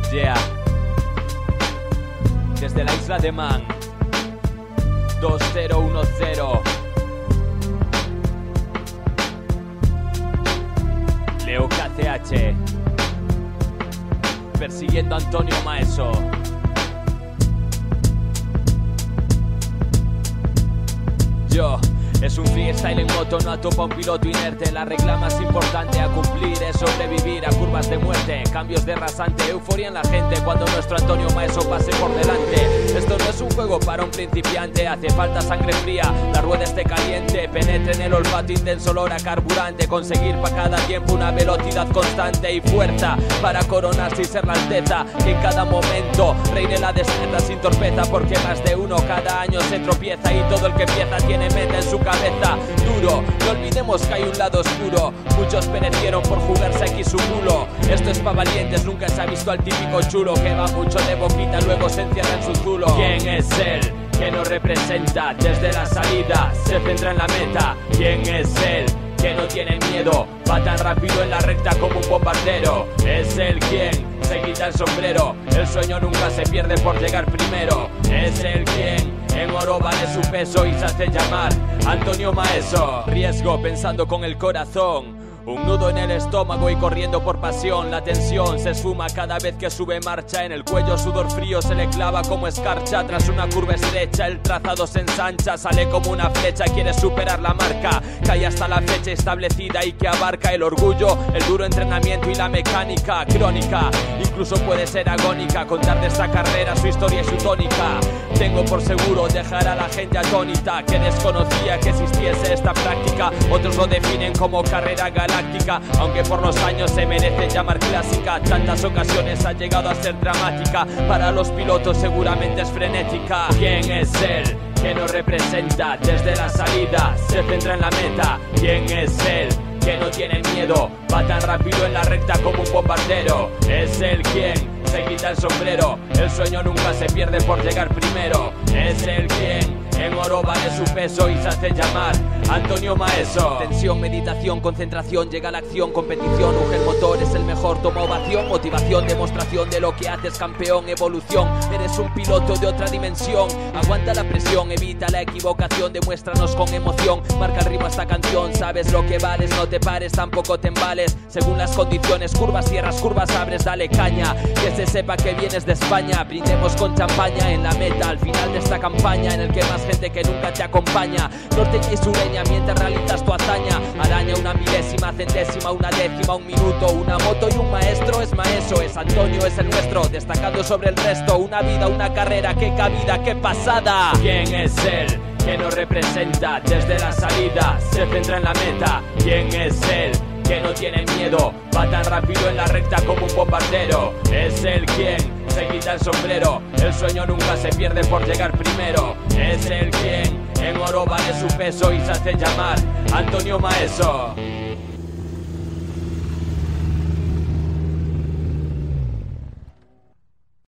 Yeah. Desde la isla de Man 2010. Leo KCH persiguiendo a Antonio Maeso. Yo. Es un freestyle en moto, no atopa un piloto inerte. La regla más importante a cumplir es sobrevivir a curvas de muerte, cambios de rasante, euforia en la gente cuando nuestro Antonio Maeso pase por delante. Esto no es un juego para un principiante, hace falta sangre fría, la rueda esté caliente, penetre en el olfato intenso olor a carburante, conseguir para cada tiempo una velocidad constante y fuerza para coronarse y ser la alteza, que en cada momento reine la destreza sin torpeza, porque más de uno cada año se tropieza y todo el que empieza tiene meta en su cabeza. Duro, no olvidemos que hay un lado oscuro, muchos perecieron por jugarse aquí su culo. Esto es pa' valientes, nunca se ha visto al típico chulo que va mucho de boquita, luego se encierra en su zulo. ¿Quién es él que nos representa desde la salida? Se centra en la meta. ¿Quién es él que no tiene miedo? Va tan rápido en la recta como un bombardero. Es él quien se quita el sombrero, el sueño nunca se pierde por llegar primero. Es él quien en oro vale su peso y se hace llamar Antonio Maeso. Riesgo pensando con el corazón, un nudo en el estómago y corriendo por pasión. La tensión se esfuma cada vez que sube marcha. En el cuello sudor frío se le clava como escarcha. Tras una curva estrecha el trazado se ensancha. Sale como una flecha, quiere superar la marca. Cae hasta la fecha establecida y que abarca el orgullo, el duro entrenamiento y la mecánica crónica. Incluso puede ser agónica contar de esta carrera su historia y su tónica. Tengo por seguro dejar a la gente atónita, que desconocía que existiese esta práctica. Otros lo definen como carrera galáctica, aunque por los años se merece llamar clásica. Tantas ocasiones ha llegado a ser dramática, para los pilotos seguramente es frenética. ¿Quién es él que nos representa desde la salida? Se centra en la meta. ¿Quién es él que no tiene miedo? Va tan rápido en la recta como un bombardero. Es él quien se quita el sombrero, el sueño nunca se pierde por llegar primero. Es él quien en oro vale su peso y se hace llamar Antonio Maeso. Tensión, meditación, concentración, llega la acción, competición, urge el motor, es el mejor, toma ovación, motivación, demostración de lo que haces, campeón, evolución. Eres un piloto de otra dimensión, aguanta la presión, evita la equivocación, demuéstranos con emoción, marca el ritmo a esta canción, sabes lo que vales, no te pares, tampoco te embales, según las condiciones, curvas cierras, curvas abres, dale caña, que se sepa que vienes de España, brindemos con champaña en la meta, al final de esta campaña, en el que más gente que nunca te acompaña, norteña y sureña, mientras realizas tu hazaña, araña una milésima, centésima, una décima, un minuto, una moto y un maestro, es Maeso, es Antonio, es el nuestro, destacando sobre el resto, una vida, una carrera, qué cabida, qué pasada. ¿Quién es él que nos representa desde la salida? Se centra en la meta. ¿Quién es él que no tiene miedo? Va tan rápido en la recta como un bombardero. Es él quien se quita el sombrero, el sueño nunca se pierde por llegar primero. Es él quien en oro vale su peso y se hace llamar Antonio Maeso.